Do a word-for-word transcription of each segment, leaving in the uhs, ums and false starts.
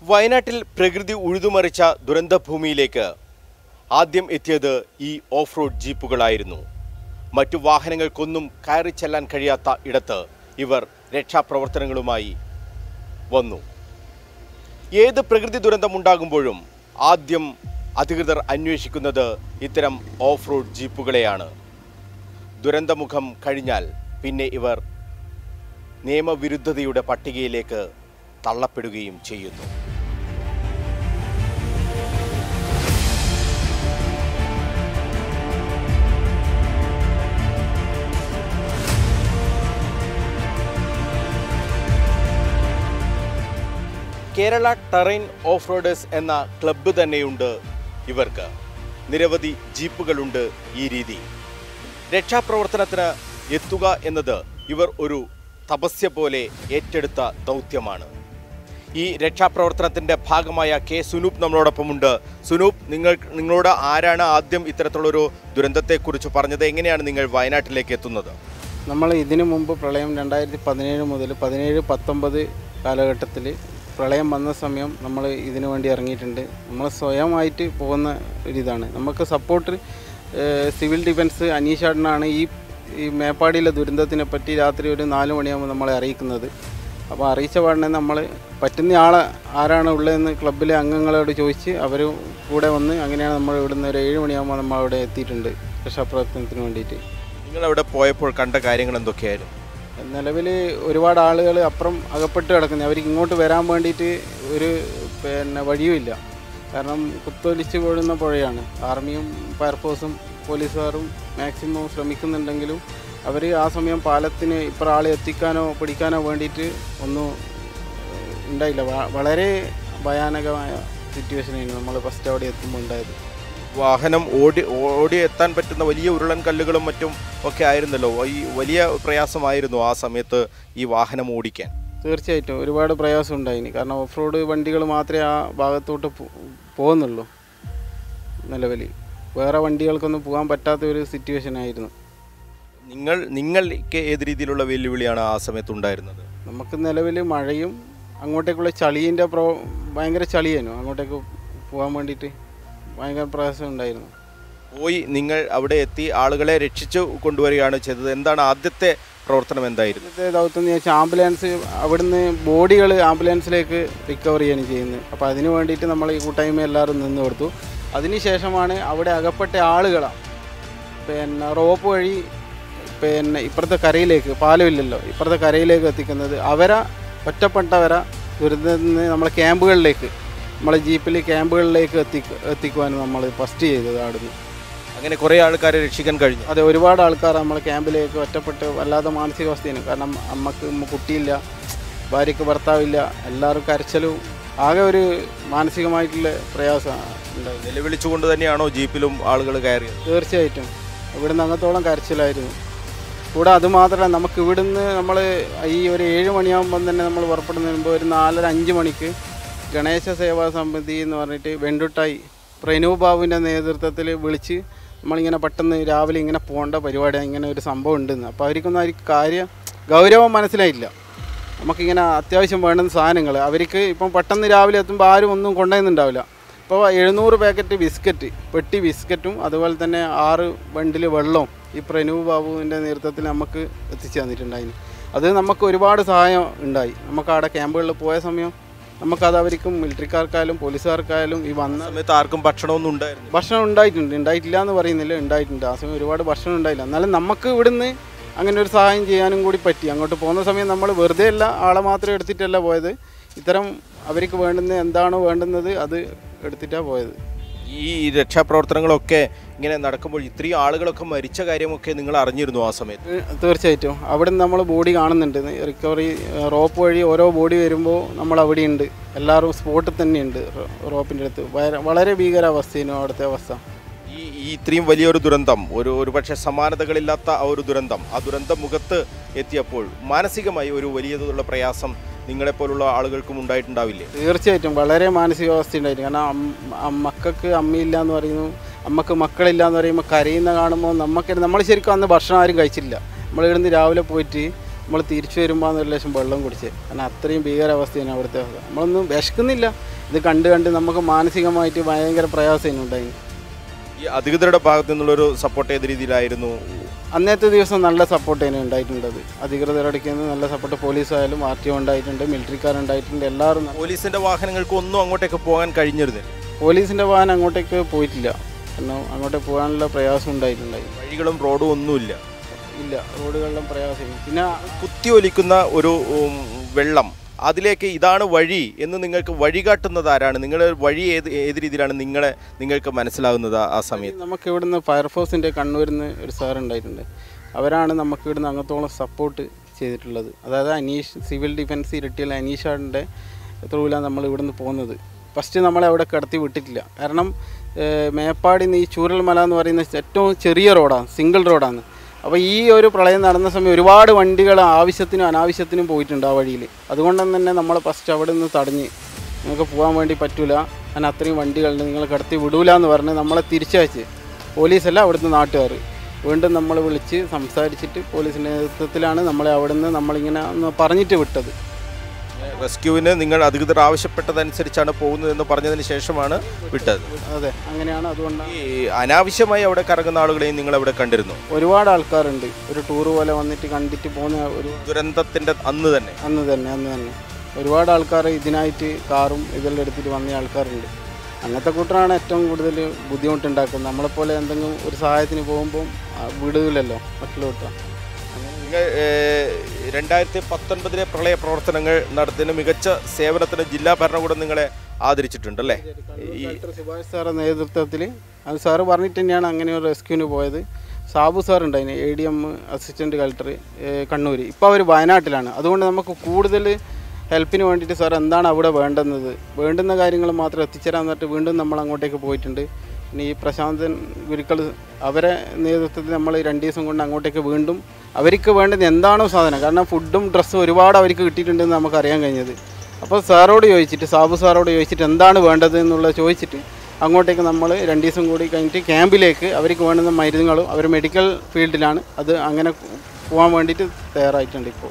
വയനാട്ടിൽ പ്രകൃതി ഉഴുതുമറിച്ച ദുരന്തഭൂമിയിലേക്ക് ആദ്യം എത്തിയത് ഈ ഓഫ് റോഡ് ജീപ്പുകളായിരുന്നു. മറ്റു വാഹനങ്ങൾക്കൊന്നും കയറി ചെല്ലാൻ കഴിയാത്ത ഇടത്ത് ഇവർ രക്ഷാപ്രവർത്തനങ്ങളുമായി വന്നു. ഏത് പ്രകൃതി ദുരന്തമുണ്ടാകുമ്പോഴും ആദ്യം അധികൃതർ അന്വേഷിക്കുന്നത് ഇത്തരം ഓഫ് റോഡ് ജീപ്പുകളെയാണ്. ദുരന്തമുഖം കഴിഞ്ഞാൽ പിന്നെ ഇവർ നിയമവിരുദ്ധതയുടെ പട്ടികയിലേക്ക് തള്ളപ്പെടുകയും ചെയ്യുന്നു. കേരള ടെറൈൻ ഓഫ് റോഡേഴ്സ് എന്ന ക്ലബ്ബ് തന്നെയുണ്ട് ഇവർക്ക്. നിരവധി ജീപ്പുകളുണ്ട്. ഈ രീതി രക്ഷാപ്രവർത്തനത്തിന് എത്തുക എന്നത് ഇവർ ഒരു തപസ്യ പോലെ ഏറ്റെടുത്ത ദൗത്യമാണ്. ഈ രക്ഷാപ്രവർത്തനത്തിൻ്റെ ഭാഗമായ കെ സുനൂപ് നമ്മളോടൊപ്പമുണ്ട്. സുനൂപ്, നിങ്ങൾ നിങ്ങളോട് ആരാണ് ആദ്യം ഇത്തരത്തിലുള്ളൊരു ദുരന്തത്തെക്കുറിച്ച് പറഞ്ഞത്? എങ്ങനെയാണ് നിങ്ങൾ വയനാട്ടിലേക്ക് എത്തുന്നത്? നമ്മൾ ഇതിനു മുമ്പ് പ്രളയം രണ്ടായിരത്തി പതിനേഴ് മുതൽ പതിനേഴ് പത്തൊമ്പത് കാലഘട്ടത്തിൽ പ്രളയം വന്ന സമയം നമ്മൾ ഇതിനു വേണ്ടി ഇറങ്ങിയിട്ടുണ്ട്. നമ്മൾ സ്വയമായിട്ട് പോകുന്ന ഒരിതാണ്. നമുക്ക് സപ്പോർട്ട് സിവിൽ ഡിഫൻസ് അനീഷാടനാണ് ഈ ഈ മേപ്പാടിയിലെ ദുരന്തത്തിനെ പറ്റി രാത്രി ഒരു നാല് മണിയാകുമ്പോൾ നമ്മളെ അറിയിക്കുന്നത്. അപ്പോൾ അറിയിച്ച പാടനെ നമ്മൾ പറ്റുന്ന ആളെ ആരാണ് ഉള്ളതെന്ന് ക്ലബ്ബിലെ അംഗങ്ങളോട് ചോദിച്ച് അവർ കൂടെ വന്ന് അങ്ങനെയാണ് നമ്മൾ ഇവിടുന്ന് ഒരു ഏഴ് മണിയാകുമ്പോൾ നമ്മൾ അവിടെ എത്തിയിട്ടുണ്ട് രക്ഷാപ്രവർത്തനത്തിന് വേണ്ടിയിട്ട്. നിങ്ങളവിടെ പോയപ്പോൾ കണ്ട കാര്യങ്ങൾ എന്തൊക്കെയായിരുന്നു? നിലവിൽ ഒരുപാട് ആളുകൾ അപ്പുറം അകപ്പെട്ട് കിടക്കുന്നത്. അവർക്ക് ഇങ്ങോട്ട് വരാൻ വേണ്ടിയിട്ട് ഒരു പിന്നെ വഴിയുമില്ല. കാരണം കുത്തൊലിച്ച് വീഴുന്ന പുഴയാണ്. ആർമിയും ഫയർഫോഴ്സും പോലീസുകാരും മാക്സിമം ശ്രമിക്കുന്നുണ്ടെങ്കിലും അവർ ആ സമയം പാലത്തിന് ഇപ്പം ആളെ എത്തിക്കാനോ പിടിക്കാനോ വേണ്ടിയിട്ട് ഒന്നും ഉണ്ടായില്ല. വളരെ ഭയാനകമായ സിറ്റുവേഷനായിരുന്നു നമ്മൾ ഫസ്റ്റ് അവിടെ എത്തുമ്പോൾ ഉണ്ടായത്. വാഹനം ഓടി ഓടി എത്താൻ പറ്റുന്ന വലിയ ഉരുളൻ കല്ലുകളും മറ്റും ഒക്കെ ആയിരുന്നല്ലോ. ഈ വലിയ പ്രയാസമായിരുന്നു ആ സമയത്ത് ഈ വാഹനം ഓടിക്കാൻ. തീർച്ചയായിട്ടും ഒരുപാട് പ്രയാസം ഉണ്ടായിന്. കാരണം ഓഫ് റോഡ് വണ്ടികൾ മാത്രമേ ആ ഭാഗത്തോട്ട് പോകുന്നുള്ളൂ. നിലവിൽ വേറെ വണ്ടികൾക്കൊന്നും പോകാൻ പറ്റാത്ത ഒരു സിറ്റുവേഷൻ ആയിരുന്നു. നിങ്ങൾ നിങ്ങൾക്ക് ഏത് രീതിയിലുള്ള വെല്ലുവിളിയാണ് ആ സമയത്ത് ഉണ്ടായിരുന്നത്? നമുക്ക് നിലവിൽ മഴയും അങ്ങോട്ടേക്കുള്ള ചളീൻ്റെ പ്രോ ഭയങ്കര ചളിയായിരുന്നു. അങ്ങോട്ടേക്ക് പോകാൻ വേണ്ടിയിട്ട് ഭയങ്കര പ്രയാസം ഉണ്ടായിരുന്നു. പോയി നിങ്ങൾ അവിടെ എത്തി ആളുകളെ രക്ഷിച്ചു കൊണ്ടുവരികയാണ് ചെയ്തത്. എന്താണ് ആദ്യത്തെ പ്രവർത്തനം? എന്തായിരുന്നു ആദ്യത്തെ ദൗത്യം എന്ന് വെച്ചാൽ ആംബുലൻസ് അവിടുന്ന് ബോഡികൾ ആംബുലൻസിലേക്ക് റിക്കവർ ചെയ്യാണ് ചെയ്യുന്നത്. അപ്പോൾ അതിന് വേണ്ടിയിട്ട് നമ്മൾ ഈ കൂട്ടായ്മ എല്ലാവരും നിന്ന് കൊടുത്തു. അതിനുശേഷമാണ് അവിടെ അകപ്പെട്ട ആളുകളാണ് പിന്നെ റോപ്പ് വഴി പിന്നെ ഇപ്പുറത്തെ കരയിലേക്ക്, പാലമില്ലല്ലോ, ഇപ്പുറത്തെ കരയിലേക്ക് എത്തിക്കുന്നത്. അവരെ ഒറ്റപ്പെട്ടവരെ ദുരിതത്തിൽ നിന്ന് നമ്മളെ ക്യാമ്പുകളിലേക്ക്, നമ്മളെ ജീപ്പിൽ ക്യാമ്പുകളിലേക്ക് എത്തി എത്തിക്കുവാനും നമ്മൾ ഫസ്റ്റ് ചെയ്തത് അവിടുന്ന്. അങ്ങനെ കുറേ ആൾക്കാരെ രക്ഷിക്കാൻ കഴിഞ്ഞു. അതെ, ഒരുപാട് ആൾക്കാർ നമ്മളെ ക്യാമ്പിലേക്ക് ഒറ്റപ്പെട്ട് വല്ലാതെ മാനസികാവസ്ഥയാണ്. കാരണം അമ്മക്ക് കുട്ടിയില്ല, ഭാര്യയ്ക്ക് ഭർത്താവില്ല, എല്ലാവരും കരച്ചിലും ആകെ ഒരു മാനസികമായിട്ടുള്ള പ്രയാസമാണ് ഉണ്ടായത്. നിലവിളിച്ചുകൊണ്ട് തന്നെയാണോ ജീപ്പിലും ആളുകൾ കയറിയത്? തീർച്ചയായിട്ടും ഇവിടുന്ന് അങ്ങത്തോളം കരച്ചിലായിരുന്നു. കൂടെ അതുമാത്രമല്ല, നമുക്ക് ഇവിടുന്ന് നമ്മൾ ഈ ഒരു ഏഴ് മണിയാകുമ്പം തന്നെ നമ്മൾ പുറപ്പെടുന്നതിന് മുമ്പ് ഒരു നാലര അഞ്ച് മണിക്ക് ഗണേശ സേവാ സമിതി എന്ന് പറഞ്ഞിട്ട് വെണ്ടുട്ടായി പ്രനൂപ് ബാബുവിൻ്റെ നേതൃത്വത്തിൽ വിളിച്ച് നമ്മളിങ്ങനെ പെട്ടെന്ന് രാവിലെ ഇങ്ങനെ പോകേണ്ട പരിപാടിയാണ്, ഇങ്ങനെ ഒരു സംഭവം ഉണ്ടെന്ന്. അപ്പോൾ അവർക്കൊന്നും അവർക്ക് കാര്യം ഗൗരവം മനസ്സിലായില്ല. നമുക്കിങ്ങനെ അത്യാവശ്യം വേണ്ടുന്ന സാധനങ്ങൾ അവർക്ക് ഇപ്പം പെട്ടെന്ന് രാവിലെ എത്തുമ്പോൾ ആരും ഒന്നും കൊണ്ടുവന്നുണ്ടാവില്ല. ഇപ്പോൾ എഴുന്നൂറ് പാക്കറ്റ് ബിസ്ക്കറ്റ്, പെട്ടി ബിസ്ക്കറ്റും അതുപോലെ തന്നെ ആറ് ബണ്ടിൽ വെള്ളവും ഈ പ്രനൂപ് ബാബുവിൻ്റെ നേതൃത്വത്തിൽ നമുക്ക് എത്തിച്ചു തന്നിട്ടുണ്ടായിരുന്നു. അത് നമുക്ക് ഒരുപാട് സഹായം ഉണ്ടായി. നമുക്ക് അവിടെ ക്യാമ്പുകളിൽ പോയ സമയം നമുക്കത് അവർക്കും മിലിറ്ററിക്കാർക്കായാലും പോലീസുകാർക്കായാലും ഈ വന്ന സമയത്ത് ആർക്കും ഭക്ഷണമൊന്നും ഉണ്ടായിരുന്നു? ഭക്ഷണം ഉണ്ടായിട്ടുണ്ട്, ഉണ്ടായിട്ടില്ല എന്ന് പറയുന്നില്ല, ഉണ്ടായിട്ടുണ്ട്. ആ സമയം ഒരുപാട് ഭക്ഷണം ഉണ്ടായില്ല. എന്നാലും നമുക്ക് ഇവിടുന്ന് അങ്ങനെ ഒരു സഹായം ചെയ്യാനും കൂടി പറ്റി. അങ്ങോട്ട് പോകുന്ന സമയം നമ്മൾ വെറുതെ അല്ല, ആളെ മാത്രം എടുത്തിട്ടല്ല പോയത്. ഇത്തരം അവർക്ക് വേണ്ടുന്ന എന്താണോ വേണ്ടുന്നത് അത് എടുത്തിട്ടാണ് പോയത്. ഈ രക്ഷാപ്രവർത്തനങ്ങളൊക്കെ ഇങ്ങനെ നടക്കുമ്പോൾ ഇത്രയും ആളുകളൊക്കെ മരിച്ച കാര്യമൊക്കെ നിങ്ങൾ അറിഞ്ഞിരുന്നു ആ സമയത്ത്? തീർച്ചയായിട്ടും അവിടെ നിന്ന് നമ്മൾ ബോഡി കാണുന്നുണ്ട്. റിക്കവറി റോപ്പ് വഴി ഓരോ ബോഡി വരുമ്പോൾ നമ്മൾ അവിടെയുണ്ട്. എല്ലാവരും സ്പോട്ടിൽ തന്നെയുണ്ട് റോപ്പിൻ്റെ അടുത്ത്. വളരെ ഭീകരാവസ്ഥയാണ് അവിടുത്തെ അവസ്ഥ. ഈ ഈ ഇത്രയും വലിയൊരു ദുരന്തം, ഒരു ഒരു പക്ഷേ സമാനതകളില്ലാത്ത ആ ഒരു ദുരന്തം, ആ ദുരന്തം മുഖത്ത് എത്തിയപ്പോൾ മാനസികമായി ഒരു വലിയ തോതിലുള്ള പ്രയാസം നിങ്ങളെപ്പോലുള്ള ആളുകൾക്കും ഉണ്ടായിട്ടുണ്ടാവില്ലേ? തീർച്ചയായിട്ടും വളരെ മാനസികാവസ്ഥ ഉണ്ടായിരുന്നു. കാരണം മക്കൾക്ക് അമ്മയില്ല എന്ന് പറയുന്നു, അമ്മക്ക് മക്കളില്ല എന്ന് പറയുമ്പോൾ കരയുന്ന കാണുമ്പോൾ നമുക്ക് നമ്മൾ ശരിക്കും അന്ന് ഭക്ഷണം ആരും കഴിച്ചില്ല. നമ്മൾ ഇവിടുന്ന് രാവിലെ പോയിട്ട് നമ്മൾ തിരിച്ചു വരുമ്പോൾ ഒരു ലക്ഷം വെള്ളം കുടിച്ച്. കാരണം അത്രയും ഭീകരാവസ്ഥയാണ് അവിടുത്തെ. നമ്മളൊന്നും വിശക്കുന്നില്ല, ഇത് കണ്ട് കണ്ട് നമുക്ക് മാനസികമായിട്ട് ഭയങ്കര പ്രയാസം ഉണ്ടായി. ഈ അധികൃതരുടെ ഭാഗത്തു നിന്നുള്ളൊരു സപ്പോർട്ട് ഏത് രീതിയിലായിരുന്നു? അന്നത്തെ ദിവസം നല്ല സപ്പോർട്ട് തന്നെ ഉണ്ടായിട്ടുണ്ടത്. അധികൃതരുടെ നിന്ന് നല്ല സപ്പോർട്ട്, പോലീസായാലും ആർ ടി ഒ ഉണ്ടായിട്ടുണ്ട്, മിലിറ്ററിക്കാരുണ്ടായിട്ടുണ്ട്, എല്ലാവരും. പോലീസിൻ്റെ വാഹനങ്ങൾക്ക് ഒന്നും അങ്ങോട്ടേക്ക് പോകാൻ കഴിഞ്ഞിരുന്നില്ല? പോലീസിൻ്റെ വാഹനം അങ്ങോട്ടേക്ക് പോയിട്ടില്ല, കാരണം അങ്ങോട്ടേക്ക് പോകാനുള്ള പ്രയാസം ഉണ്ടായിട്ടുണ്ടായി. വഴികളും റോഡും ഒന്നുമില്ല. ഇല്ല, റോഡുകളിലും പ്രയാസം. പിന്നെ കുത്തിയൊലിക്കുന്ന ഒരു വെള്ളം, അതിലേക്ക് ഇതാണ് വഴി എന്ന് നിങ്ങൾക്ക് വഴികാട്ടുന്നത് ആരാണ്? നിങ്ങളുടെ വഴി ഏത് ഏത് രീതിയിലാണ് നിങ്ങളെ നിങ്ങൾക്ക് മനസ്സിലാകുന്നത് ആ സമയത്ത്? നമുക്ക് ഇവിടുന്ന് ഫയർഫോഴ്സിൻ്റെ കണ്ണൂരിൽ നിന്ന് ഒരു സാർ ഉണ്ടായിട്ടുണ്ട്. അവരാണ് നമുക്ക് ഇവിടുന്ന് അങ്ങത്തോളം സപ്പോർട്ട് ചെയ്തിട്ടുള്ളത്. അതായത് അനീഷ്, സിവിൽ ഡിഫൻസ് ഇരട്ടിയിലെ അനീഷാടിൻ്റെ ത്രൂവിലാണ് നമ്മൾ ഇവിടുന്ന് പോകുന്നത്. ഫസ്റ്റ് നമ്മളെ അവിടെ കിടത്തി വിട്ടിട്ടില്ല, കാരണം മേപ്പാടിൽ നിന്ന് ഈ ചൂരൽമല എന്ന് പറയുന്ന ഏറ്റവും ചെറിയ റോഡാണ്, സിംഗിൾ റോഡാണ്. അപ്പോൾ ഈ ഒരു പ്രളയം നടന്ന സമയം ഒരുപാട് വണ്ടികൾ ആവശ്യത്തിനും അനാവശ്യത്തിനും പോയിട്ടുണ്ട് ആ വഴിയിൽ. അതുകൊണ്ട് തന്നെ നമ്മൾ ഫസ്റ്റ് അവിടെ നിന്ന് തടഞ്ഞ്, നിങ്ങൾക്ക് പോകാൻ വേണ്ടി പറ്റില്ല, ഞാൻ അത്രയും വണ്ടികളുണ്ട്, നിങ്ങൾ കടത്തി വിടൂല എന്ന് പറഞ്ഞ് നമ്മളെ തിരിച്ചയച്ച്, പോലീസല്ല അവിടുന്ന് നാട്ടുകാർ വീണ്ടും നമ്മൾ വിളിച്ച് സംസാരിച്ചിട്ട് പോലീസിൻ്റെ നേതൃത്വത്തിലാണ് നമ്മളെ അവിടെ നിന്ന് നമ്മളിങ്ങനെ ഒന്ന് പറഞ്ഞിട്ട് വിട്ടത്. റെസ്ക്യൂവിന് നിങ്ങൾ അധികൃതർ ആവശ്യപ്പെട്ടതനുസരിച്ചാണ് പോകുന്നതെന്ന് പറഞ്ഞതിന് ശേഷമാണ് വിട്ടത്. അതെ, അങ്ങനെയാണ്. അതുകൊണ്ടാണ് ഈ അനാവശ്യമായി അവിടെ കറങ്ങുന്ന ആളുകളെയും നിങ്ങൾ അവിടെ കണ്ടിരുന്നു? ഒരുപാട് ആൾക്കാരുണ്ട്, ഒരു ടൂർ പോലെ വന്നിട്ട് കണ്ടിട്ട് പോകുന്ന. ഒരു ദുരന്തത്തിൻ്റെ അന്ന് തന്നെ അന്ന് തന്നെ അന്ന് തന്നെ ഒരുപാട് ആൾക്കാർ ഇതിനായിട്ട് കാറും ഇതെല്ലാം എടുത്തിട്ട് വന്ന ആൾക്കാരുണ്ട്. അങ്ങനത്തെ കൂട്ടരാണ് ഏറ്റവും കൂടുതൽ ബുദ്ധിമുട്ടുണ്ടാക്കുന്നത്. നമ്മളെപ്പോലെ എന്തെങ്കിലും ഒരു സഹായത്തിന് പോകുമ്പോൾ വിടുകയില്ലല്ലോ മറ്റുള്ള കൂട്ടം. നിങ്ങൾ രണ്ടായിരത്തി പത്തൊൻപതിലെ പ്രളയ പ്രവർത്തനങ്ങൾ നടത്തുന്ന മികച്ച സേവനത്തിന് ജില്ലാ ഭരണകൂടം നിങ്ങളെ ആദരിച്ചിട്ടുണ്ടല്ലേ? ഈ സുഭാഷ് സാറിൻ്റെ നേതൃത്വത്തിൽ അത് സാറ് പറഞ്ഞിട്ട് തന്നെയാണ് അങ്ങനെ ഒരു റെസ്ക്യൂവിന് പോയത്. സാബു സാറുണ്ടായിന്, A D M assistant collector Kannur. ഇപ്പോൾ അവർ വയനാട്ടിലാണ്. അതുകൊണ്ട് നമുക്ക് കൂടുതൽ ഹെൽപ്പിന് വേണ്ടിയിട്ട് സാർ എന്താണ് അവിടെ വേണ്ടുന്നത്, വേണ്ടുന്ന കാര്യങ്ങൾ മാത്രം എത്തിച്ചേരാൻ പറഞ്ഞിട്ട് വീണ്ടും നമ്മൾ അങ്ങോട്ടേക്ക് പോയിട്ടുണ്ട്. ഇനി ഈ പ്രശാന്തൻ ഗുരുക്കൾ അവരെ നേതൃത്വത്തിൽ നമ്മൾ രണ്ട് ദിവസം കൊണ്ട് അങ്ങോട്ടേക്ക് വീണ്ടും അവർക്ക് വേണ്ടത് എന്താണോ സാധനം, കാരണം ഫുഡും ഡ്രസ്സും ഒരുപാട് അവർക്ക് കിട്ടിയിട്ടുണ്ടെന്ന് നമുക്ക് അറിയാൻ കഴിഞ്ഞത്. അപ്പോൾ സാറോട് ചോദിച്ചിട്ട്, സാബു സാറോട് ചോദിച്ചിട്ട് എന്താണ് വേണ്ടത് എന്നുള്ളത് ചോദിച്ചിട്ട് അങ്ങോട്ടേക്ക് നമ്മൾ രണ്ട് ദിവസം കൂടി കഴിഞ്ഞിട്ട് ക്യാമ്പിലേക്ക് അവർക്ക് വേണ്ടുന്ന മരുന്നുകളും, അവർ മെഡിക്കൽ ഫീൽഡിലാണ്, അത് അങ്ങനെ പോകാൻ വേണ്ടിയിട്ട് തയ്യാറായിട്ടുണ്ട്. ഇപ്പോൾ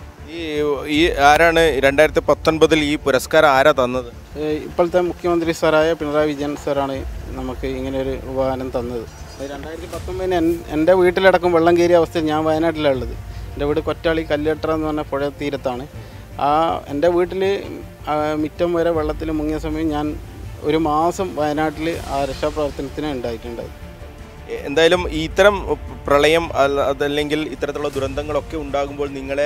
ഈ ഈ ആരാണ് രണ്ടായിരത്തി പത്തൊൻപതിൽ ഈ പുരസ്കാരം ആരാ തന്നത്? ഇപ്പോഴത്തെ മുഖ്യമന്ത്രി സാറായ പിണറായി വിജയൻ സാറാണ് നമുക്ക് ഇങ്ങനെ ഒരു ഉപഹാരം തന്നത്. രണ്ടായിരത്തി പത്തൊമ്പതിന് എൻ്റെ വീട്ടിലടക്കം വെള്ളം കയറിയ അവസ്ഥയിൽ ഞാൻ വയനാട്ടിലാണ് ഉള്ളത്. എൻ്റെ വീട് കൊറ്റാളി കല്ലേട്ടറ എന്ന് പറഞ്ഞ പുഴ തീരത്താണ്. ആ എൻ്റെ വീട്ടിൽ മിറ്റം വരെ വെള്ളത്തിൽ മുങ്ങിയ സമയം ഞാൻ ഒരു മാസം വയനാട്ടിൽ ആ രക്ഷാപ്രവർത്തനത്തിന് ഉണ്ടായിട്ടുണ്ട്. എന്തായാലും ഇത്തരം പ്രളയം അതല്ലെങ്കിൽ ഇത്തരത്തിലുള്ള ദുരന്തങ്ങളൊക്കെ ഉണ്ടാകുമ്പോൾ നിങ്ങളെ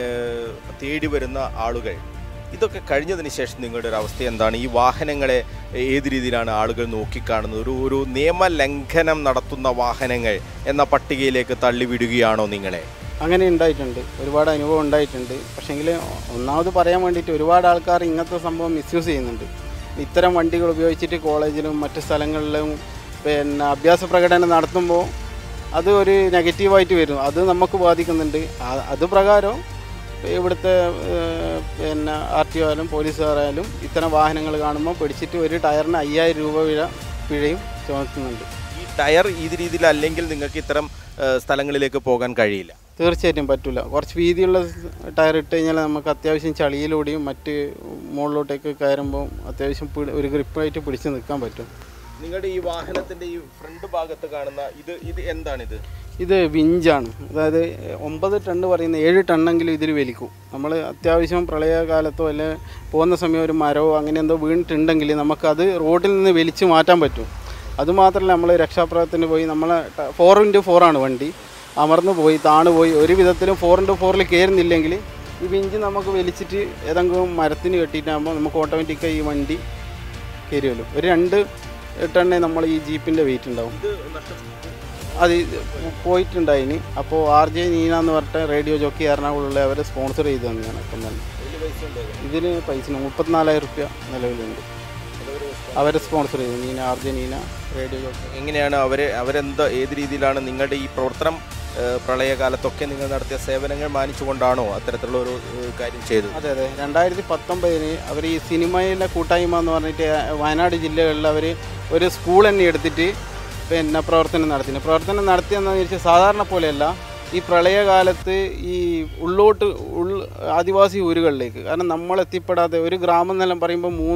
തേടി വരുന്ന ആളുകൾ, ഇതൊക്കെ കഴിഞ്ഞതിന് ശേഷം നിങ്ങളുടെ ഒരു അവസ്ഥ എന്താണ്? ഈ വാഹനങ്ങളെ ഏത് രീതിയിലാണ് ആളുകൾ നോക്കിക്കാണുന്നത്? ഒരു ഒരു നിയമലംഘനം നടത്തുന്ന വാഹനങ്ങൾ എന്ന പട്ടികയിലേക്ക് തള്ളിവിടുകയാണോ നിങ്ങളെ? അങ്ങനെ ഉണ്ടായിട്ടുണ്ട്, ഒരുപാട് അനുഭവം ഉണ്ടായിട്ടുണ്ട്. പക്ഷേങ്കിൽ ഒന്നാമത് പറയാൻ വേണ്ടിയിട്ട് ഒരുപാട് ആൾക്കാർ ഇങ്ങനത്തെ സംഭവം മിസ്യൂസ് ചെയ്യുന്നുണ്ട്. ഇത്തരം വണ്ടികൾ ഉപയോഗിച്ചിട്ട് കോളേജിലും മറ്റ് സ്ഥലങ്ങളിലും പിന്നെ അഭ്യാസ പ്രകടനം നടത്തുമ്പോൾ അത് ഒരു നെഗറ്റീവായിട്ട് വരും, അത് നമുക്ക് ബാധിക്കുന്നുണ്ട്. അത് പ്രകാരം ഇവിടുത്തെ പിന്നെ ആർ ടി ഒ ആയാലും പോലീസുകാരായാലും ഇത്തരം വാഹനങ്ങൾ കാണുമ്പോൾ പിടിച്ചിട്ട് ഒരു ടയറിന് അയ്യായിരം രൂപ വില പിഴയും ചുമത്തുന്നുണ്ട്. ഈ ടയർ ഈ രീതിയിൽ അല്ലെങ്കിൽ നിങ്ങൾക്ക് ഇത്തരം സ്ഥലങ്ങളിലേക്ക് പോകാൻ കഴിയില്ല? തീർച്ചയായിട്ടും പറ്റില്ല. കുറച്ച് വീതിയുള്ള ടയർ ഇട്ട് കഴിഞ്ഞാൽ നമുക്ക് അത്യാവശ്യം ചളിയിലൂടെയും മറ്റ് മുകളിലോട്ടേക്ക് കയറുമ്പോൾ അത്യാവശ്യം ഒരു ഗ്രിപ്പായിട്ട് പിടിച്ച് നിൽക്കാൻ പറ്റും. നിങ്ങളുടെ ഈ വാഹനത്തിൻ്റെ ഈ ഫ്രണ്ട് ഭാഗത്ത് കാണുന്ന ഇത് ഇത് എന്താണിത്? ഇത് വിഞ്ചാണ്. അതായത് ഒമ്പത് ടണ്ണ് പറയുന്ന ഏഴ് ടണ്ണെങ്കിലും ഇതിൽ വലിക്കും. നമ്മൾ അത്യാവശ്യം പ്രളയകാലത്തോ അല്ലെ പോകുന്ന സമയം ഒരു മരമോ അങ്ങനെ എന്തോ വീണിട്ടുണ്ടെങ്കിൽ നമുക്കത് റോഡിൽ നിന്ന് വലിച്ചു മാറ്റാൻ പറ്റും. അതുമാത്രമല്ല, നമ്മൾ രക്ഷാപ്രവർത്തനത്തിന് പോയി നമ്മളെ ഫോർ ഇൻറ്റു ഫോറാണ് വണ്ടി, അമർന്നു പോയി താണു പോയി ഒരു വിധത്തിലും ഫോർ ഇൻറ്റു ഫോറിൽ കയറുന്നില്ലെങ്കിൽ ഈ വിഞ്ച് നമുക്ക് വലിച്ചിട്ട് ഏതെങ്കിലും മരത്തിന് കെട്ടിയിട്ടാകുമ്പോൾ നമുക്ക് ഓട്ടോമാറ്റിക്കായി ഈ വണ്ടി കയറുമല്ലോ. ഒരു രണ്ട് ടണ്ണേ നമ്മൾ ഈ ജീപ്പിൻ്റെ വെയിറ്റ് ഉണ്ടാവും. അത് പോയിട്ടുണ്ടായിന്. അപ്പോൾ ആർ ജെ നീന എന്ന് പറഞ്ഞിട്ട് റേഡിയോ ജോക്കി എറണാകുളമുള്ള അവരെ സ്പോൺസർ ചെയ്ത് തന്നെയാണ്. അപ്പം തന്നെ ഇതിന് പൈസ മുപ്പത്തിനാലായിരം റുപ്യ നിലവിലുണ്ട്. അവരെ സ്പോൺസർ ചെയ്തു, Neena, R J Neena radio jockey. എങ്ങനെയാണ് അവരെ അവരെന്താ ഏത് രീതിയിലാണ് നിങ്ങളുടെ ഈ പ്രവർത്തനം പ്രളയകാലത്തൊക്കെ നിങ്ങൾ നടത്തിയ സേവനങ്ങൾ മാനിച്ചുകൊണ്ടാണോ അത്തരത്തിലുള്ള ഒരു കാര്യം ചെയ്തത്? അതെ അതെ രണ്ടായിരത്തി പത്തൊമ്പതിന് അവർ ഈ സിനിമയിലെ കൂട്ടായ്മ എന്ന് പറഞ്ഞിട്ട് വയനാട് ജില്ലകളിൽ അവർ ഒരു സ്കൂൾ തന്നെ എടുത്തിട്ട് പിന്നെ പ്രവർത്തനം നടത്തി. പ്രവർത്തനം നടത്തിയെന്ന് വെച്ചാൽ സാധാരണ പോലെയല്ല, ഈ പ്രളയകാലത്ത് ഈ ഉള്ളോട്ട് ഉൾ ആദിവാസി ഊരുകളിലേക്ക്, കാരണം നമ്മളെത്തിപ്പെടാതെ ഒരു ഗ്രാമം എന്നെല്ലാം പറയുമ്പോൾ മൂന്ന്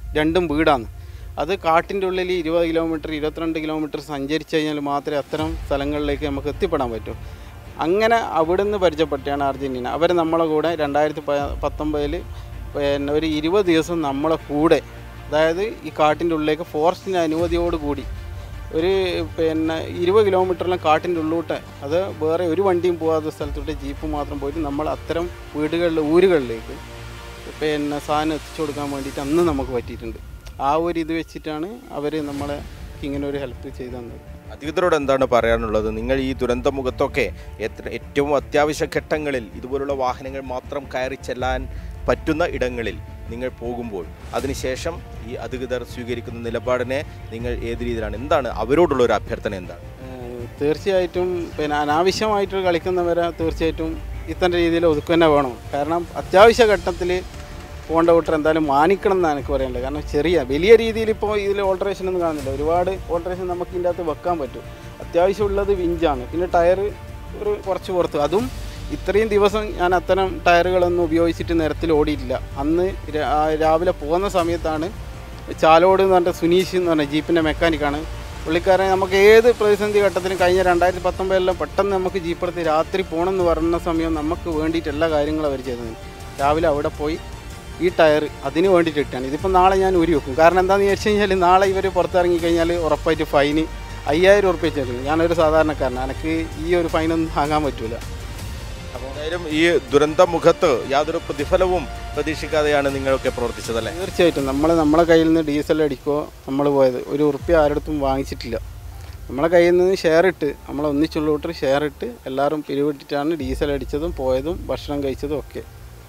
രണ്ടും വീടാണ്. അത് കാട്ടിൻ്റെ ഉള്ളിൽ ഇരുപത് കിലോമീറ്റർ ഇരുപത്തിരണ്ട് കിലോമീറ്റർ സഞ്ചരിച്ച് കഴിഞ്ഞാൽ മാത്രമേ അത്തരം സ്ഥലങ്ങളിലേക്ക് നമുക്ക് എത്തിപ്പെടാൻ പറ്റൂ. അങ്ങനെ അവിടുന്ന് പരിചയപ്പെട്ടാണ് അർജൻറ്റീന. അവർ നമ്മളെ കൂടെ രണ്ടായിരത്തി പ പത്തൊമ്പതിൽ പിന്നെ ഒരു ഇരുപത് ദിവസം നമ്മളെ കൂടെ, അതായത് ഈ കാട്ടിൻ്റെ ഉള്ളിലേക്ക് ഫോറസ്റ്റിൻ്റെ അനുമതിയോടുകൂടി ഒരു പിന്നെ ഇരുപത് കിലോമീറ്ററിലും കാട്ടിൻ്റെ ഉള്ളിലോട്ട്, അത് വേറെ ഒരു വണ്ടിയും പോകാത്ത സ്ഥലത്തോട്ട് ജീപ്പ് മാത്രം പോയിട്ട് നമ്മൾ അത്തരം വീടുകളിൽ ഊരുകളിലേക്ക് പിന്നെ സാധനം എത്തിച്ചു കൊടുക്കാൻ വേണ്ടിയിട്ട് അന്ന് നമുക്ക് പറ്റിയിട്ടുണ്ട്. ആ ഒരു ഇത് വെച്ചിട്ടാണ് അവർ നമ്മളെ ഇങ്ങനെ ഒരു ഹെൽപ്പ് ചെയ്തു തന്നത്. അധികൃതരോട് എന്താണ് പറയാനുള്ളത്? നിങ്ങൾ ഈ ദുരന്തമുഖത്തൊക്കെ എത്ര ഏറ്റവും അത്യാവശ്യ ഘട്ടങ്ങളിൽ ഇതുപോലുള്ള വാഹനങ്ങൾ മാത്രം കയറി ചെല്ലാൻ പറ്റുന്ന ഇടങ്ങളിൽ നിങ്ങൾ പോകുമ്പോൾ അതിനുശേഷം ഈ അധികൃതർ സ്വീകരിക്കുന്ന നിലപാടിനെ നിങ്ങൾ ഏത് രീതിയിലാണ്, എന്താണ് അവരോടുള്ള ഒരു അഭ്യർത്ഥന എന്താണ്? തീർച്ചയായിട്ടും പിന്നെ അനാവശ്യമായിട്ട് കളിക്കുന്നവരെ തീർച്ചയായിട്ടും ഇത്തരം രീതിയിൽ ഒതുക്കുക തന്നെ വേണം. കാരണം അത്യാവശ്യ ഘട്ടത്തിൽ പോകേണ്ട കൂട്ടർ എന്തായാലും മാനിക്കണം എന്നാണ് എനിക്ക് പറയാനുള്ളത്. കാരണം ചെറിയ വലിയ രീതിയിൽ ഇപ്പോൾ ഇതിൽ ഓൾട്ടറേഷൻ ഒന്നും കാണുന്നില്ല. ഒരുപാട് ഓൾട്ടറേഷൻ നമുക്ക് ഇതിൻ്റെ അകത്ത് വെക്കാൻ പറ്റും. അത്യാവശ്യമുള്ളത് വിഞ്ചാണ്, പിന്നെ ടയർ ഒരു കുറച്ച് പുറത്ത്. അതും ഇത്രയും ദിവസം ഞാൻ അത്തരം ടയറുകളൊന്നും ഉപയോഗിച്ചിട്ട് നിരത്തിൽ ഓടിയിട്ടില്ല. അന്ന് രാവിലെ പോകുന്ന സമയത്താണ് ചാലോട് എന്ന് പറഞ്ഞ സുനീഷ് എന്ന് പറഞ്ഞ ജീപ്പിൻ്റെ മെക്കാനിക്കാണ്. പുള്ളിക്കാരൻ നമുക്ക് ഏത് പ്രതിസന്ധി ഘട്ടത്തിലും കഴിഞ്ഞ രണ്ടായിരത്തി പത്തൊമ്പതിലെല്ലാം പെട്ടെന്ന് നമുക്ക് ജീപ്പെടുത്ത് രാത്രി പോകണമെന്ന് പറയുന്ന സമയം നമുക്ക് വേണ്ടിയിട്ട് എല്ലാ കാര്യങ്ങളും അവർ ചെയ്തത്. രാവിലെ അവിടെ പോയി ഈ ടയർ അതിന് വേണ്ടിയിട്ട് ഇട്ടാണ്. ഇതിപ്പോൾ നാളെ ഞാൻ ഊരി വെക്കും. കാരണം എന്താണെന്ന് വെച്ച് കഴിഞ്ഞാൽ നാളെ ഇവർ പുറത്തിറങ്ങി കഴിഞ്ഞാൽ ഉറപ്പായിട്ട് ഫൈന് അയ്യായിരം ഉറുപ്പ്യ വെച്ചിട്ടുണ്ട്. ഞാനൊരു സാധാരണക്കാരനാണ്, എനിക്ക് ഈ ഒരു ഫൈനൊന്നും താങ്ങാൻ പറ്റില്ല. അപ്പോൾ എന്തായാലും ഈ ദുരന്തമുഖത്ത് യാതൊരു പ്രതിഫലവും പ്രതീക്ഷിക്കാതെയാണ് നിങ്ങളൊക്കെ പ്രവർത്തിച്ചതല്ലേ? തീർച്ചയായിട്ടും നമ്മൾ നമ്മളെ കയ്യിൽ നിന്ന് ഡീസൽ അടിക്കോ നമ്മൾ പോയത് ഒരു ഉറുപ്പ്യ ആരുടെടുത്തും വാങ്ങിച്ചിട്ടില്ല. നമ്മളെ കയ്യിൽ നിന്ന് ഷെയർ ഇട്ട് നമ്മൾ ഒന്നിച്ചുള്ളോട്ട് ഷെയർ ഇട്ട് എല്ലാവരും പിരിവിട്ടിട്ടാണ് ഡീസൽ അടിച്ചതും പോയതും ഭക്ഷണം കഴിച്ചതും ഒക്കെ.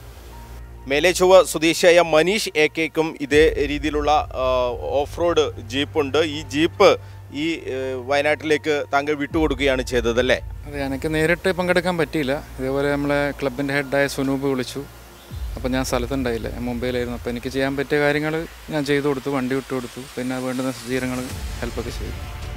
മേലേച്ചൊവ്വ സ്വദേശിയായ മനീഷ് എ കെക്കും ഇതേ രീതിയിലുള്ള ഓഫ് റോഡ് ജീപ്പുണ്ട്. ഈ ജീപ്പ് ഈ വയനാട്ടിലേക്ക് താങ്കൾ വിട്ടുകൊടുക്കുകയാണ് ചെയ്തതല്ലേ? അതെ, എനിക്ക് നേരിട്ട് പങ്കെടുക്കാൻ പറ്റിയില്ല. ഇതേപോലെ നമ്മളെ ക്ലബിൻ്റെ ഹെഡായ സുനൂപ് വിളിച്ചു. അപ്പോൾ ഞാൻ സ്ഥലത്തുണ്ടായില്ല, ഞാൻ മുംബൈയിലായിരുന്നു. അപ്പോൾ എനിക്ക് ചെയ്യാൻ പറ്റിയ കാര്യങ്ങൾ ഞാൻ ചെയ്തു കൊടുത്തു, വണ്ടി വിട്ടു കൊടുത്തു, പിന്നെ വേണ്ടുന്ന സജ്ജീകരണങ്ങൾ ഹെൽപ്പൊക്കെ ചെയ്തു.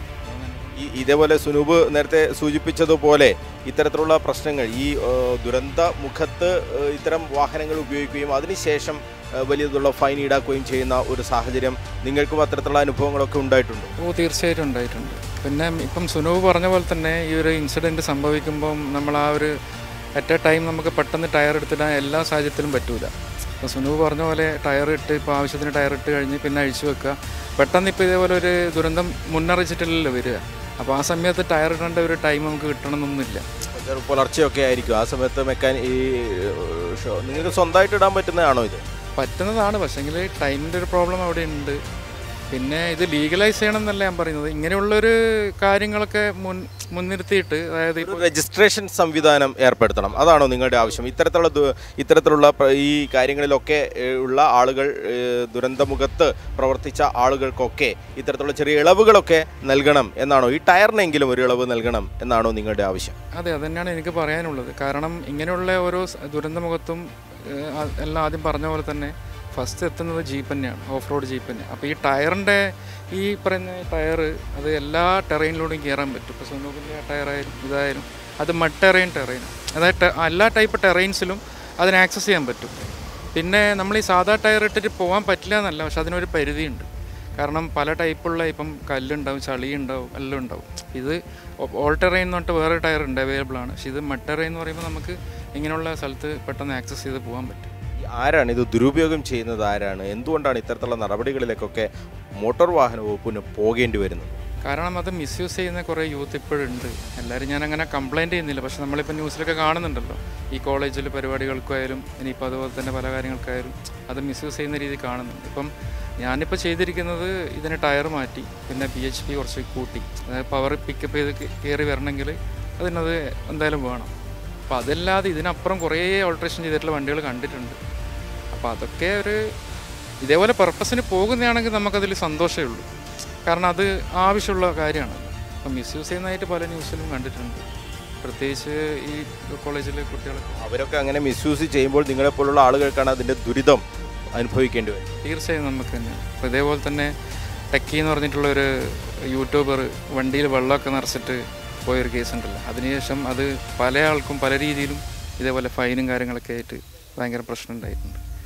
ഈ ഇതേപോലെ സുനൂപ് നേരത്തെ സൂചിപ്പിച്ചതുപോലെ ഇത്തരത്തിലുള്ള പ്രശ്നങ്ങൾ ഈ ദുരന്ത മുഖത്ത് ഇത്തരം വാഹനങ്ങൾ ഉപയോഗിക്കുകയും അതിനുശേഷം വലിയതുള്ള ഫൈൻ ഈടാക്കുകയും ചെയ്യുന്ന ഒരു സാഹചര്യം നിങ്ങൾക്കും അത്തരത്തിലുള്ള അനുഭവങ്ങളൊക്കെ ഉണ്ടായിട്ടുണ്ടോ? ഓ, തീർച്ചയായിട്ടും ഉണ്ടായിട്ടുണ്ട്. പിന്നെ ഇപ്പം സുനൂപ് പറഞ്ഞ പോലെ തന്നെ ഈ ഒരു ഇൻസിഡൻറ്റ് സംഭവിക്കുമ്പം നമ്മൾ ആ ഒരു അറ്റ് എ ടൈം നമുക്ക് പെട്ടെന്ന് ടയർ എടുത്തിടാൻ എല്ലാ സാഹചര്യത്തിലും പറ്റൂല. ഇപ്പോൾ സുനൂപ് പറഞ്ഞ പോലെ ടയർ ഇട്ട് ഇപ്പോൾ ആവശ്യത്തിന് ടയർ ഇട്ട് കഴിഞ്ഞ് പിന്നെ അഴിച്ചു വെക്കുക. പെട്ടെന്ന് ഇപ്പോൾ ഇതേപോലെ ഒരു ദുരന്തം മുന്നറിയിച്ചിട്ടില്ലല്ലോ വരിക. അപ്പോൾ ആ സമയത്ത് ടയർ ഇടേണ്ട ഒരു ടൈം നമുക്ക് കിട്ടണമെന്നൊന്നുമില്ല. പുലർച്ചെയൊക്കെ ആയിരിക്കും ആ സമയത്ത് മെക്കാൻ ഈ നിങ്ങൾക്ക് സ്വന്തമായിട്ട് ഇടാൻ പറ്റുന്നതാണോ? ഇത് പറ്റുന്നതാണ്, പക്ഷേങ്കിൽ ടൈമിൻ്റെ ഒരു പ്രോബ്ലം അവിടെ ഉണ്ട്. പിന്നെ ഇത് ലീഗലൈസ് ചെയ്യണം എന്നല്ല ഞാൻ പറയുന്നത്. ഇങ്ങനെയുള്ളൊരു കാര്യങ്ങളൊക്കെ മുൻ മുൻനിർത്തിയിട്ട്, അതായത് ഇപ്പോൾ രജിസ്ട്രേഷൻ സംവിധാനം ഏർപ്പെടുത്തണം, അതാണോ നിങ്ങളുടെ ആവശ്യം? ഇത്തരത്തിലുള്ള ഇത്തരത്തിലുള്ള ഈ കാര്യങ്ങളിലൊക്കെ ഉള്ള ആളുകൾ, ദുരന്തമുഖത്ത് പ്രവർത്തിച്ച ആളുകൾക്കൊക്കെ ഇത്തരത്തിലുള്ള ചെറിയ ഇളവുകളൊക്കെ നൽകണം എന്നാണോ? ഈ ടയറിനെങ്കിലും ഒരു ഇളവ് നൽകണം എന്നാണോ നിങ്ങളുടെ ആവശ്യം? അതെ, അതുതന്നെയാണ് എനിക്ക് പറയാനുള്ളത്. കാരണം ഇങ്ങനെയുള്ള ഓരോ ദുരന്തമുഖത്തും എല്ലാം ആദ്യം പറഞ്ഞ പോലെ തന്നെ ഫസ്റ്റ് എത്തുന്നത് ജീപ്പ് തന്നെയാണ്, ഓഫ് റോഡ് ജീപ്പ് തന്നെ. അപ്പോൾ ഈ ടയറിൻ്റെ ഈ പറയുന്ന ടയർ അത് എല്ലാ ടെറൈനിലൂടെയും കയറാൻ പറ്റും. ഇപ്പോൾ സുനൂപിൻ്റെ ടയറായാലും ഇതായാലും അത് മഡ് ടെറൈൻ ടെറൈൻ അതായത് എല്ലാ ടൈപ്പ് ടെറൈൻസിലും അതിന് ആക്സസ് ചെയ്യാൻ പറ്റും. പിന്നെ നമ്മൾ ഈ സാധാ ടയർ ഇട്ടിട്ട് പോകാൻ പറ്റില്ല എന്നല്ല, പക്ഷെ അതിനൊരു പരിധിയുണ്ട്. കാരണം പല ടൈപ്പുള്ള ഇപ്പം കല്ലുണ്ടാവും, ചളി ഉണ്ടാവും, എല്ലാം ഉണ്ടാവും. ഇത് ഓൾ ടെറൈൻ എന്ന് പറഞ്ഞിട്ട് വേറെ ടയർ ഉണ്ട്, അവൈലബിൾ ആണ്. പക്ഷേ ഇത് മഡ് ടെറൈൻ എന്ന് പറയുമ്പോൾ നമുക്ക് ഇങ്ങനെയുള്ള സ്ഥലത്ത് പെട്ടെന്ന് ആക്സസ് ചെയ്ത് പോകാൻ പറ്റും. ആരാണ് ഇത് ദുരുപയോഗം ചെയ്യുന്നത്? ആരാണ്? എന്തുകൊണ്ടാണ് ഇത്തരത്തിലുള്ള നടപടികളിലേക്കൊക്കെ മോട്ടോർ വാഹന വകുപ്പിന് പോകേണ്ടി വരുന്നത്? കാരണം അത് മിസ്യൂസ് ചെയ്യുന്ന കുറേ യൂത്ത് ഇപ്പോഴുണ്ട്. എല്ലാവരും ഞാൻ അങ്ങനെ കംപ്ലയിൻറ്റ് ചെയ്യുന്നില്ല, പക്ഷെ നമ്മളിപ്പോൾ ന്യൂസിലൊക്കെ കാണുന്നുണ്ടല്ലോ, ഈ കോളേജിൽ പരിപാടികൾക്കായാലും ഇനിയിപ്പോൾ അതുപോലെ തന്നെ പല കാര്യങ്ങൾക്കായാലും അത് മിസ്യൂസ് ചെയ്യുന്ന രീതി കാണുന്നുണ്ട്. ഇപ്പം ഞാനിപ്പോൾ ചെയ്തിരിക്കുന്നത് ഇതിന് ടയർ മാറ്റി, പിന്നെ പി എച്ച് പി കുറച്ച് കൂട്ടി, അതായത് പവർ പിക്കപ്പ് ചെയ്ത് കയറി വരണമെങ്കിൽ അതിനത് എന്തായാലും വേണം. അപ്പോൾ അതല്ലാതെ ഇതിനപ്പുറം കുറേ ഓൾട്രേഷൻ ചെയ്തിട്ടുള്ള വണ്ടികൾ കണ്ടിട്ടുണ്ട്. അപ്പോൾ അതൊക്കെ ഒരു ഇതേപോലെ പർപ്പസിന് പോകുന്നതാണെങ്കിൽ നമുക്കതിൽ സന്തോഷമേ ഉള്ളൂ. കാരണം അത് ആവശ്യമുള്ള കാര്യമാണ്. അപ്പം മിസ്യൂസ് ചെയ്യുന്നതായിട്ട് പല ന്യൂസിലും കണ്ടിട്ടുണ്ട്, പ്രത്യേകിച്ച് ഈ കോളേജിലെ കുട്ടികളൊക്കെ. അവരൊക്കെ അങ്ങനെ മിസ്യൂസ് ചെയ്യുമ്പോൾ നിങ്ങളെപ്പോലുള്ള ആളുകൾക്കാണ് അതിൻ്റെ ദുരിതം അനുഭവിക്കേണ്ടി വരും. തീർച്ചയായും നമുക്ക് തന്നെ. അപ്പോൾ ഇതേപോലെ തന്നെ ടെക്കി എന്ന് പറഞ്ഞിട്ടുള്ളൊരു യൂട്യൂബർ വണ്ടിയിൽ വെള്ളമൊക്കെ നിറച്ചിട്ട് പോയൊരു കേസുണ്ടല്ലോ, അതിനുശേഷം അത് പല ആൾക്കും പല രീതിയിലും ഇതേപോലെ ഫൈനും കാര്യങ്ങളൊക്കെ ആയിട്ട് ഭയങ്കര പ്രശ്നം ഉണ്ടായിട്ടുണ്ട്.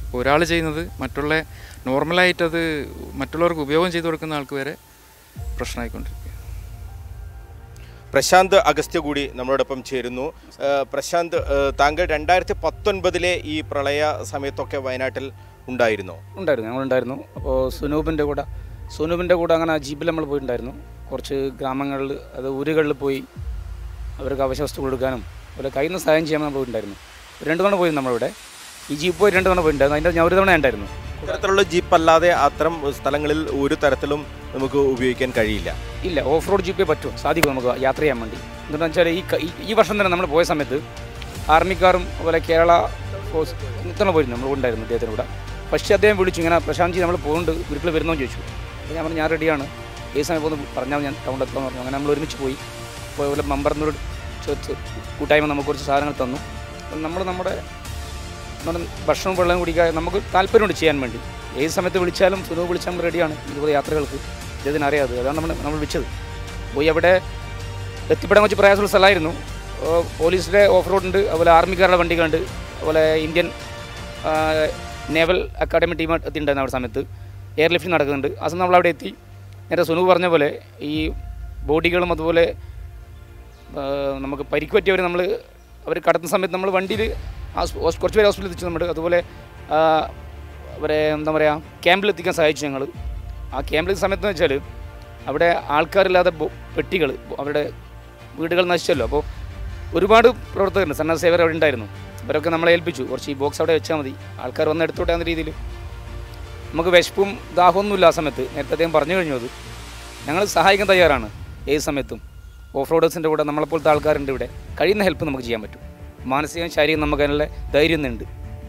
ഒരാൾ ചെയ്യുന്നത് മറ്റുള്ള നോർമലായിട്ടത് മറ്റുള്ളവർക്ക് ഉപയോഗം ചെയ്തു കൊടുക്കുന്ന ആൾക്ക് വരെ പ്രശ്നമായിക്കൊണ്ടിരിക്കുക. പ്രശാന്ത് അഗസ്ത്യ കൂടി നമ്മളോടൊപ്പം ചേരുന്നു. പ്രശാന്ത്, താങ്കൾ രണ്ടായിരത്തി പത്തൊൻപതിലെ ഈ പ്രളയ സമയത്തൊക്കെ വയനാട്ടിൽ ഉണ്ടായിരുന്നോ? ഉണ്ടായിരുന്നു, ഞങ്ങളുണ്ടായിരുന്നു. അപ്പോൾ സുനൂപിൻ്റെ കൂടെ സുനൂപിൻ്റെ കൂടെ അങ്ങനെ ജീപ്പിൽ നമ്മൾ പോയിട്ടുണ്ടായിരുന്നു. കുറച്ച് ഗ്രാമങ്ങളിൽ, അത് ഊരുകളിൽ പോയി അവർക്ക് അവശ്യവസ്തു കൊടുക്കാനും അതുപോലെ കയ്യിൽ നിന്ന് സഹായം ചെയ്യാൻ നമ്മൾ പോയിട്ടുണ്ടായിരുന്നു. രണ്ട് തവണ പോയി നമ്മളിവിടെ. ഈ ജീപ്പ് പോയി രണ്ട് തവണ പോയിട്ടുണ്ടായിരുന്നു. അതിൻ്റെ ഞാൻ ഒരു തവണ ഉണ്ടായിരുന്നു. ഇത്തരത്തിലുള്ള ജീപ്പ് അല്ലാതെ അത്തരം സ്ഥലങ്ങളിൽ ഒരു തരത്തിലും നമുക്ക് ഉപയോഗിക്കാൻ കഴിയില്ല. ഇല്ല, ഓഫ് റോഡ് ജീപ്പേ പറ്റും, സാധിക്കും നമുക്ക് യാത്ര ചെയ്യാൻ വേണ്ടി. എന്താണെന്ന് വെച്ചാൽ ഈ ഈ വർഷം തന്നെ നമ്മൾ പോയ സമയത്ത് ആർമിക്കാരും അതുപോലെ കേരള ഫോഴ്സ് ഇത്തവണ പോയിരുന്നു, നമ്മൾ ഉണ്ടായിരുന്നു അദ്ദേഹത്തിൻ്റെ കൂടെ. പക്ഷേ അദ്ദേഹം വിളിച്ചു, ഇങ്ങനെ പ്രശാന്ത് ജി നമ്മൾ പോകുന്നുണ്ട്, വീട്ടിൽ വരുന്നോ ചോദിച്ചു. അപ്പോൾ ഞാൻ പറഞ്ഞു ഞാൻ റെഡിയാണ്, ഏത് സമയം ഒന്ന് പറഞ്ഞാൽ ഞാൻ ടൗണിലെത്താമെന്ന് പറഞ്ഞു. അങ്ങനെ നമ്മൾ ഒരുമിച്ച് പോയി. അപ്പോൾ അതുപോലെ മെമ്പറിനോട് കൂട്ടായ്മ നമുക്ക് കുറച്ച് സാധനങ്ങൾ തന്നു. നമ്മൾ നമ്മുടെ ഭക്ഷണവും വെള്ളം കുടിക്കാൻ നമുക്ക് താല്പര്യമുണ്ട് ചെയ്യാൻ വേണ്ടി. ഏത് സമയത്ത് വിളിച്ചാലും സുനു വിളിച്ചാൽ നമ്മൾ റെഡിയാണ് ഇതുപോലെ യാത്രകൾക്ക്. ഇതിന് അറിയാതെ അതാണ് നമ്മൾ നമ്മൾ വിളിച്ചത്. പോയി അവിടെ എത്തിപ്പെടാൻ കുറച്ച് പ്രയാസമുള്ള സ്ഥലമായിരുന്നു. പോലീസിൻ്റെ ഓഫ് റോഡുണ്ട്, അതുപോലെ ആർമിക്കാരുടെ വണ്ടികളുണ്ട്, അതുപോലെ ഇന്ത്യൻ നേവൽ അക്കാഡമി ടീം എത്തിയിട്ടുണ്ടായിരുന്നു അവിടെ സമയത്ത്. എയർ ലിഫ്റ്റിംഗ് നടക്കുന്നുണ്ട്. ആ സമയം നമ്മളവിടെ എത്തി. നേരെ സുനു പറഞ്ഞ പോലെ ഈ ബോഡികളും അതുപോലെ നമുക്ക് പരിക്ക് പറ്റിയവർ നമ്മൾ അവർ കടത്തുന്ന സമയത്ത് നമ്മൾ വണ്ടിയിൽ കുറച്ച് പേര് ഹോസ്പിറ്റലിൽ എത്തിച്ചു നമ്മൾ. അതുപോലെ അവരെ എന്താ പറയുക ക്യാമ്പിൽ എത്തിക്കാൻ സഹായിച്ചു ഞങ്ങൾ. ആ ക്യാമ്പിൽ സമയത്ത് വെച്ചാൽ അവിടെ ആൾക്കാരില്ലാതെ പെട്ടികൾ, അവരുടെ വീടുകൾ നശിച്ചല്ലോ. അപ്പോൾ ഒരുപാട് പ്രവർത്തകരുണ്ട്, സന്നദ്ധ സേവകർ അവിടെ ഉണ്ടായിരുന്നു. അവരൊക്കെ നമ്മളെ ഏൽപ്പിച്ചു, കുറച്ച് ഈ ബോക്സ് അവിടെ വെച്ചാൽ മതി, ആൾക്കാർ വന്ന് എടുത്തോട്ടെ എന്ന രീതിയിൽ. നമുക്ക് വിശപ്പും ദാഹമൊന്നുമില്ല ആ സമയത്ത്. നേരത്തെ അദ്ദേഹം പറഞ്ഞു കഴിഞ്ഞു അത്. ഞങ്ങൾ സഹായിക്കാൻ തയ്യാറാണ് ഏത് സമയത്തും. ഓഫ് റോഡേഴ്സിൻ്റെ കൂടെ നമ്മളെപ്പോലത്തെ ആൾക്കാരുണ്ട് ഇവിടെ. കഴിയുന്ന ഹെൽപ്പ് നമുക്ക് ചെയ്യാൻ പറ്റും. മാനസികവും ശാരീരികം നമുക്ക് അതിനുള്ള ധൈര്യം ഉണ്ട്.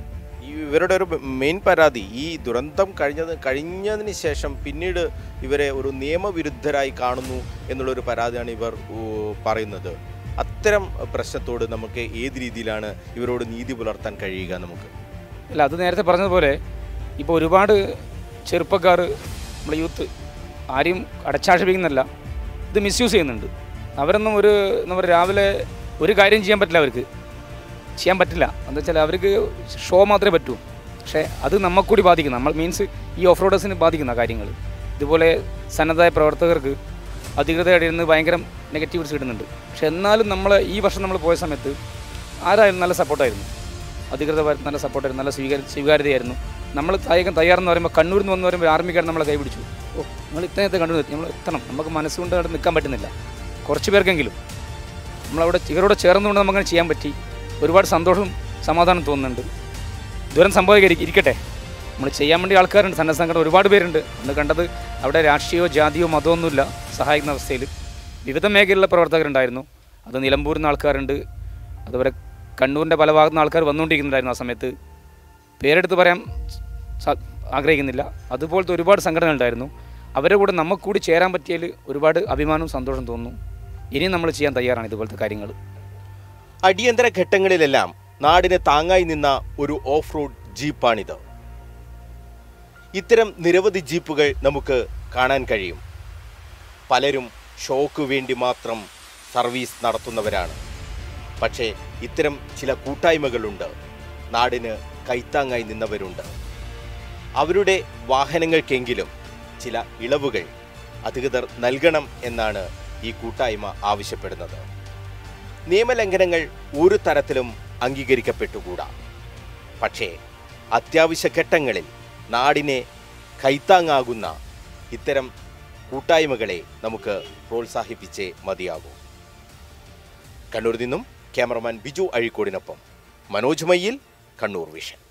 ഈ ഇവരുടെ ഒരു മെയിൻ പരാതി ഈ ദുരന്തം കഴിഞ്ഞത് കഴിഞ്ഞതിന് ശേഷം പിന്നീട് ഇവരെ ഒരു നിയമവിരുദ്ധരായി കാണുന്നു എന്നുള്ളൊരു പരാതിയാണ് ഇവർ പറയുന്നത്. അത്തരം പ്രശ്നത്തോട് നമുക്ക് ഏത് രീതിയിലാണ് ഇവരോട് നീതി പുലർത്താൻ കഴിയുക നമുക്ക്? അല്ല, അത് നേരത്തെ പറഞ്ഞതുപോലെ ഇപ്പോൾ ഒരുപാട് ചെറുപ്പക്കാർ, നമ്മുടെ യൂത്ത് ആരെയും അടച്ചാക്ഷേപിക്കുന്നില്ല, ഇത് മിസ്യൂസ് ചെയ്യുന്നുണ്ട്. അവരൊന്നും ഒരു എന്താ പറയുക രാവിലെ ഒരു കാര്യം ചെയ്യാൻ പറ്റില്ല, അവർക്ക് ചെയ്യാൻ പറ്റില്ല. എന്താ വെച്ചാൽ അവർക്ക് ഷോ മാത്രമേ പറ്റൂ. പക്ഷേ അത് നമ്മൾക്കൂടി ബാധിക്കുന്ന, നമ്മൾ മീൻസ് ഈ ഓഫ് റോഡേഴ്സിന് ബാധിക്കുന്ന കാര്യങ്ങൾ. ഇതുപോലെ സന്നദ്ധമായ പ്രവർത്തകർക്ക് അധികൃതരുടെ നിന്ന് ഭയങ്കര നെഗറ്റീവ്സ് കിട്ടുന്നുണ്ട്. പക്ഷെ എന്നാലും നമ്മൾ ഈ വർഷം നമ്മൾ പോയ സമയത്ത് ആരായാലും നല്ല സപ്പോർട്ടായിരുന്നു. അധികൃതർ നല്ല സപ്പോർട്ടായിരുന്നു, നല്ല സ്വീകാര്യ സ്വീകാര്യതയായിരുന്നു. നമ്മൾ സഹായിക്കാൻ തയ്യാറെന്ന് പറയുമ്പോൾ കണ്ണൂരിൽ നിന്ന് വന്ന് പറയുമ്പോൾ ആർമിക്കാർ നമ്മളെ കൈപിടിച്ചു. ഓ, നമ്മൾ ഇത്രയത്തെ കണ്ണൂർ നമ്മൾ എത്തണം, നമുക്ക് മനസ്സുകൊണ്ട് അവിടെ നിൽക്കാൻ പറ്റുന്നില്ല. കുറച്ച് പേർക്കെങ്കിലും നമ്മളവിടെ ഇവരോട് ചേർന്നുകൊണ്ട് നമുക്കങ്ങനെ ചെയ്യാൻ പറ്റി. ഒരുപാട് സന്തോഷവും സമാധാനം തോന്നുന്നുണ്ട്. ദൂരം സംഭവിക്കാൻ ഇരിക്കട്ടെ, നമ്മൾ ചെയ്യാൻ വേണ്ടി ആൾക്കാരുണ്ട്, സന്നദ്ധ സംഘടന ഒരുപാട് പേരുണ്ട്. അന്ന് കണ്ടത് അവിടെ രാഷ്ട്രീയമോ ജാതിയോ മതമൊന്നുമില്ല സഹായിക്കുന്ന അവസ്ഥയിൽ വിവിധ മേഖലയിലുള്ള പ്രവർത്തകരുണ്ടായിരുന്നു. അത് നിലമ്പൂരിൽ നിന്ന് ആൾക്കാരുണ്ട്, അതുപോലെ കണ്ണൂരിൻ്റെ പല ഭാഗത്തു നിന്ന് ആൾക്കാർ വന്നുകൊണ്ടിരിക്കുന്നുണ്ടായിരുന്നു. ആ സമയത്ത് പേരെടുത്ത് പറയാൻ ആഗ്രഹിക്കുന്നില്ല. അതുപോലത്തെ ഒരുപാട് സംഘടനകളുണ്ടായിരുന്നു. അവരുടെ കൂടെ നമുക്ക് കൂടി ചേരാൻ പറ്റിയതിൽ ഒരുപാട് അഭിമാനവും സന്തോഷം തോന്നുന്നു. ഇനിയും നമ്മൾ ചെയ്യാൻ തയ്യാറാണ് ഇതുപോലത്തെ കാര്യങ്ങൾ. അടിയന്തര ഘട്ടങ്ങളിലെല്ലാം നാടിന് താങ്ങായി നിന്ന ഒരു ഓഫ് റോഡ് ജീപ്പാണിത്. ഇത്തരം നിരവധി ജീപ്പുകൾ നമുക്ക് കാണാൻ കഴിയും. പലരും ഷോക്ക് വേണ്ടി മാത്രം സർവീസ് നടത്തുന്നവരാണ്. പക്ഷേ ഇത്തരം ചില കൂട്ടായ്മകളുണ്ട്, നാടിന് കൈത്താങ്ങായി നിന്നവരുണ്ട്. അവരുടെ വാഹനങ്ങൾക്കെങ്കിലും ചില ഇളവുകൾ അധികൃതർ നൽകണം എന്നാണ് ഈ കൂട്ടായ്മ ആവശ്യപ്പെടുന്നത്. നിയമലംഘനങ്ങൾ ഒരു തരത്തിലും അംഗീകരിക്കപ്പെട്ടുകൂടാ. പക്ഷേ അത്യാവശ്യ ഘട്ടങ്ങളിൽ നാടിനെ കൈത്താങ്ങാകുന്ന ഇത്തരം കൂട്ടായ്മകളെ നമുക്ക് പ്രോത്സാഹിപ്പിച്ചേ മതിയാകൂ. കണ്ണൂരിൽ നിന്നും ക്യാമറമാൻ ബിജു അഴീക്കോടിനൊപ്പം മനോജ് മയ്യിൽ, കണ്ണൂർ വിഷൻ.